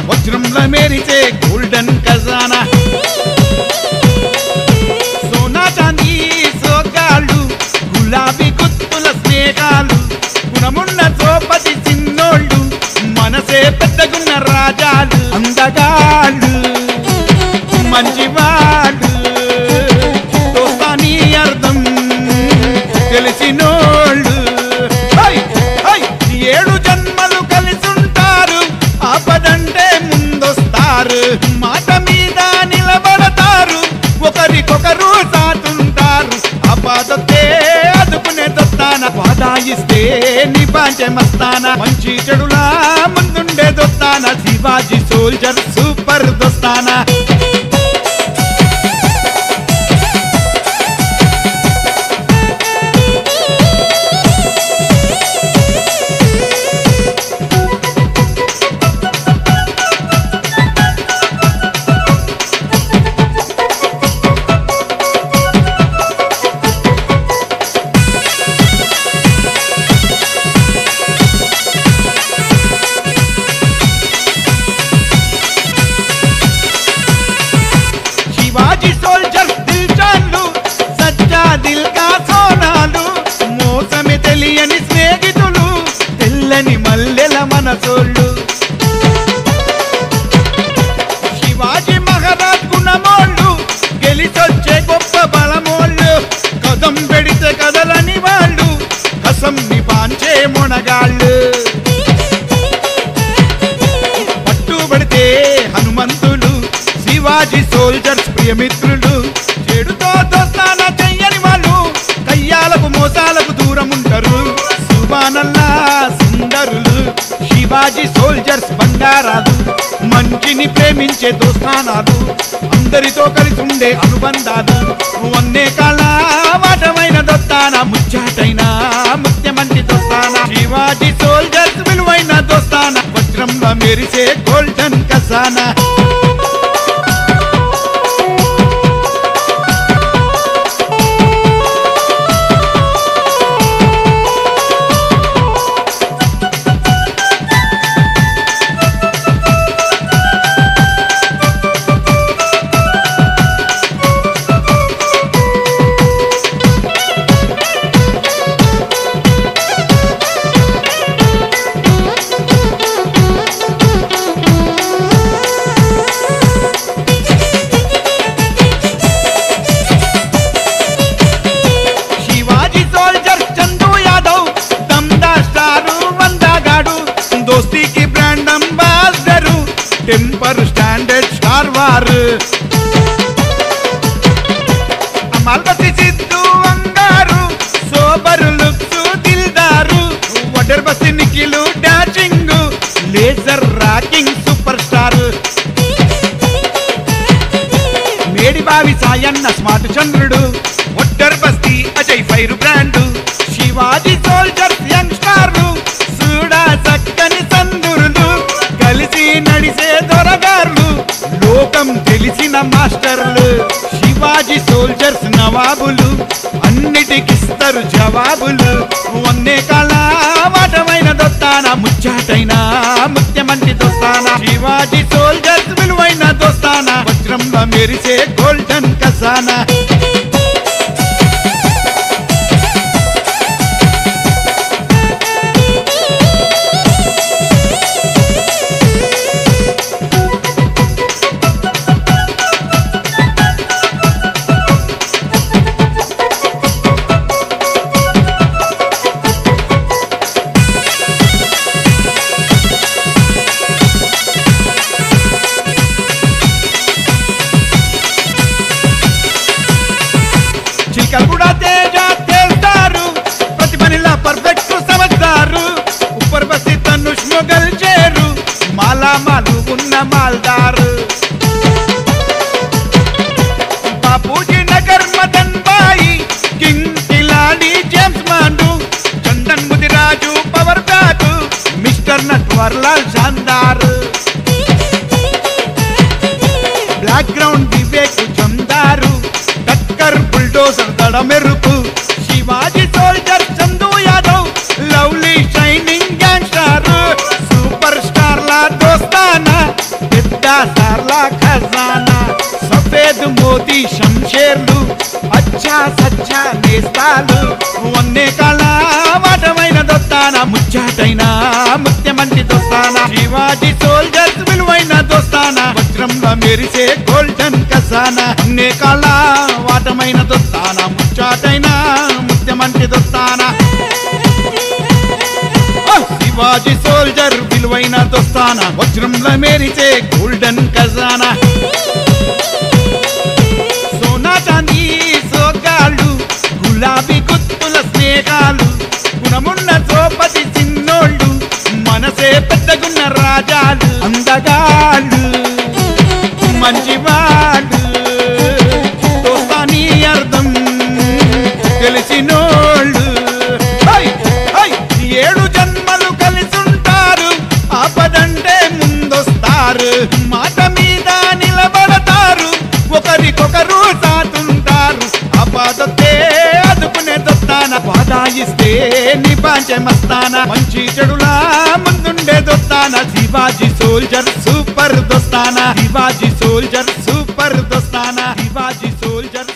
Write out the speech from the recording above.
వజ్రంలో మెరిసే గోల్డెన్ ఖజానా సోనా చాందీ సోగాళ్ళు గులాబీ గుత్తుల స్నేహాలు గుణమున్న సోపతి చిన్నోళ్ళు మనసే పెద్దగున్న రాజాలు అందగాళ్ళు మంచివాళ్ళు దోస్తాని అర్థం తెలిసినోళ్ళు 7 జన్మలు కలిసుంటారు ఆపదంటే ముందొస్తారు మాట మీద నిలబడతారు ఒకరికొకరు సాతుంటారు ఆపదొస్తే అదుకునే దొస్తాన వాదాయిస్తే నిపాంచే మస్తాన మంచి చెడులా ముందుండే దొస్తాన శివాజీ సోల్జర్ సూపర్ దొస్తానా మల్లెల మనసోళ్ళు శివాజీ మహారాజ్ గుణమోళ్ళు గెలిచొచ్చే గొప్ప బలమోళ్ళు కదం పెడితే కదలని వాళ్ళు కసంని పాంచే మొనగాళ్ళు పట్టుబడితే హనుమంతులు శివాజీ సోల్జర్స్ ప్రియమిత్రులు చెడుతో దోస్తాన చెయ్యని వాళ్ళు కయ్యాలకు మోసాలకు దూరం ఉంటారు సుబానల్లా సుందరులు శివాజీ సోల్జర్స్ బంగారాలు మంచిని ప్రేమించే దోస్తానాలు అందరితో కలిసి ఉండే అనుబంధాలు వన్నే కాల వాటమైన దోస్తాన ముచ్చాటైన ముత్యమంటి దోస్తాన శివాజీ సోల్జర్స్ విలువైన దోస్తాన వజ్రంలో మెరిసే గోల్డెన్ ఖజానా దోస్తీకి brand ambassador temper standard star war అమల్బతి సిద్ధు అంగారు సోబరు లుక్స్ దిల్దారు Vaddar Basti Nikhil dashing laser rocking super star Medibavi Sayanna smart చంద్రుడు Vaddar Basti Ajay fire brand Shivaji soldiers young స్టార్లు చూడా చక్కని సందురులు కలిసి నడిసే దొరగారులు లోకం తెలిసిన మాస్టర్లు శివాజీ సోల్జర్స్ నవాబులు అన్నిటికిస్తారు జవాబులు వన్నే కాల వాటమైన దొస్తాన ముచ్చాటైన ముత్యమంటి దోస్తాన శివాజీ సోల్జర్స్ విలువైన దోస్తాన వజ్రంలో మెరిసే గోల్డెన్ ఖజానా కూడా తేజ తేల్తారు ప్రతి పనిలా పర్ఫెక్ట్ సమజ్దారు ఉప్పర్ బసి ధనుష్ మొగల్ చేరు మాలామాలు ఉన్న మాల్దారు బాపూజీ నగర్ మదన్ బాయి కింగ్ కిలాడి జేమ్స్ మాండు Chandan Mudiraj power back mister Natwarlal శాందార్ బ్లాక్ గ్రౌండ్ వివేక్ జందారు టక్కర్ బుల్డోజర్ దడ మెరుపు Shivaji soldier Chandu Yadav lovely shining gang star super star లా దోస్తానా రాజాలు వన్నే కాళ్ళ వాటమైన దొస్తానా ముచ్చాటైన ముత్యమంటి దొస్తానా శివాజీ సోల్జర్స్ విలువైన దొస్తానా వజ్రంలో మెరిసే గోల్డెన్ ఖజానా వన్నే కాళ్ళ వాటమైన దొస్తానా ముచ్చాటైన ముత్యమంటి దొస్తానా శివాజీ సోల్జర్ విలువైన దొస్తానా వజ్రంలో మెరిసే గోల్డెన్ ఖజానా సోనా చాందీ సోగాళ్ళు గులాబీ గుత్తుల స్నేహాలు గుణమున్న సోపతి చిన్నోళ్ళు మనసే పెద్దగున్న రాజాలు అందగాళ్ళు మంచివాళ్ళు దోస్తానీ అర్థం తెలిసినోళ్ళు ఏడు జన్మలు కలిసుంటారు ఆపదంటే ముందొస్తారు మాట మీద నిలబడతారు ఒకరికొకరు సాతుంటారు ఆపదొస్తే అదుకునే దొస్తానా వాదాయిస్తే నిపాంచే మస్తానా మంచి చెడులా ముందుండే దొస్తానా శివాజీ సోల్జర్ సూపర్ దొస్తానా శివాజీ సోల్జర్ సూపర్ దొస్తానా శివాజీ సోల్జర్